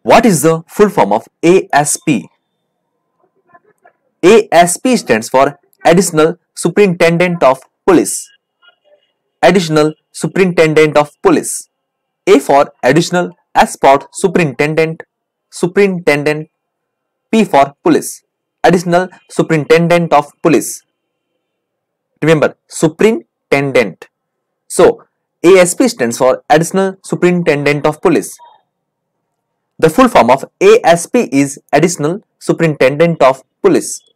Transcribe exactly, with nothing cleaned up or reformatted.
What is the full form of A S P? A S P stands for Additional Superintendent of Police. Additional Superintendent of Police. A for Additional, S for Superintendent, Superintendent, P for Police. Additional Superintendent of Police. Remember, Superintendent. So, A S P stands for Additional Superintendent of Police. The full form of A S P is Additional Superintendent of Police.